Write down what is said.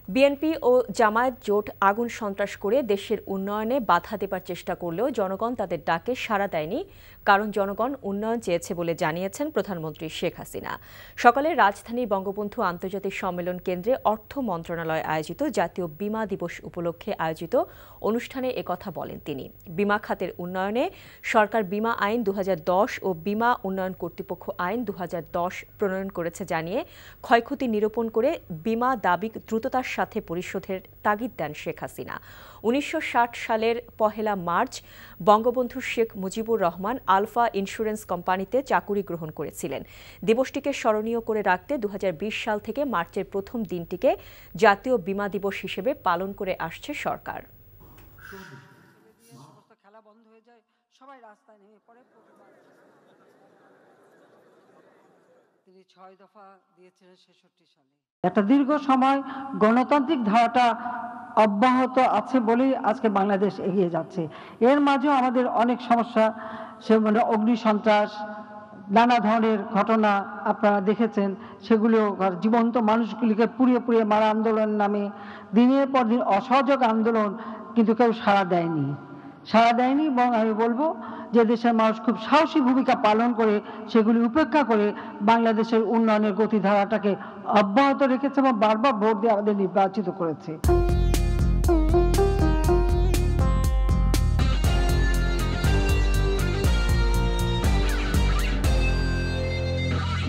BNP ও জামায়াত জোট আগুন সন্ত্রাস করে দেশের উন্নয়নে বাধা দেবার চেষ্টা করলেও জনগণ তাদের ডাকে সাড়া দেয়নি, কারণ জনগণ উন্নয়ন চেয়েছে বলে জানিয়েছেন প্রধানমন্ত্রী শেখ হাসিনা। সকালে রাজধানীর বঙ্গবন্ধু আন্তর্জাতিক সম্মেলন কেন্দ্রে অর্থ মন্ত্রণালয় আয়োজিত জাতীয় বীমা দিবস উপলক্ষে আয়োজিত অনুষ্ঠানে একথা বলেন তিনি। বীমা খাতের উন্নয়নে সরকার বীমা আইন 2010 ও বীমা উন্নয়ন কর্তৃপক্ষ আইন 2010 প্রণয়ন করেছে জানিয়ে ক্ষয়ক্ষতি নিরূপণ করে বীমা দাবি দ্রুততার সাথে পরিশোধের তাগিদ দেন শেখ হাসিনা। 1960 সালের 1 March Bangabandhu Sheikh Mujibur Rahman Alpha insurance কোম্পানিতে চাকুরি গ্রহণ করেছিলেন। দিবসটিকে স্মরণীয় করে রাখতে 2020 সাল থেকে মার্চের প্রথম দিনটিকে জাতীয় বীমা দিবস হিসেবে পালন করে আসছে সরকার। তিনি 6 দফা দিয়েছিলেন 66 সালে। একটা দীর্ঘ সময় গণতান্ত্রিক ধারাটা অব্যাহত আছে বলেই আজকে বাংলাদেশ এগিয়ে যাচ্ছে। এর মাঝেও আমাদের অনেক সমস্যা, সেগুলো অগ্নিসন্ত্রাস, নানা ধরনের ঘটনা আপনারা দেখেছেন, সেগুলো জীবন্ত মানুষগুলিকে পুড়িয়ে পুড়িয়ে মারা আন্দোলনের নামে দিনের পর দিন অসহযোগ আন্দোলন, কিন্তু কেউ সাড়া দেয়নি এবং আমি বলবো যে দেশের মানুষ খুব সাহসী ভূমিকা পালন করে সেগুলি উপেক্ষা করে বাংলাদেশের উন্নয়নের গতিধারাটাকে অব্যাহত রেখেছে এবং বারবার ভোট দিয়ে আমাদের নির্বাচিত করেছে।